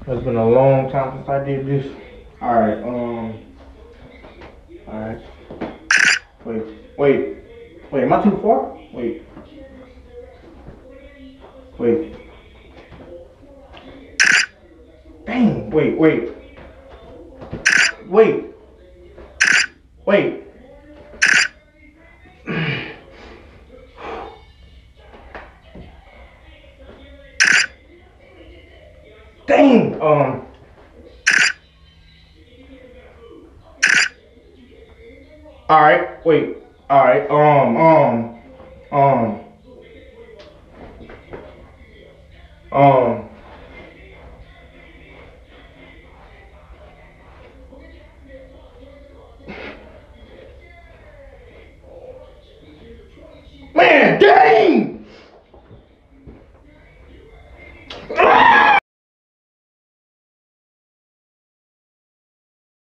It's been a long time since I did this. Alright, alright. Wait, wait, wait, am I too far? Wait, wait. Dang, wait, wait. Dang, alright, wait, alright, um, um,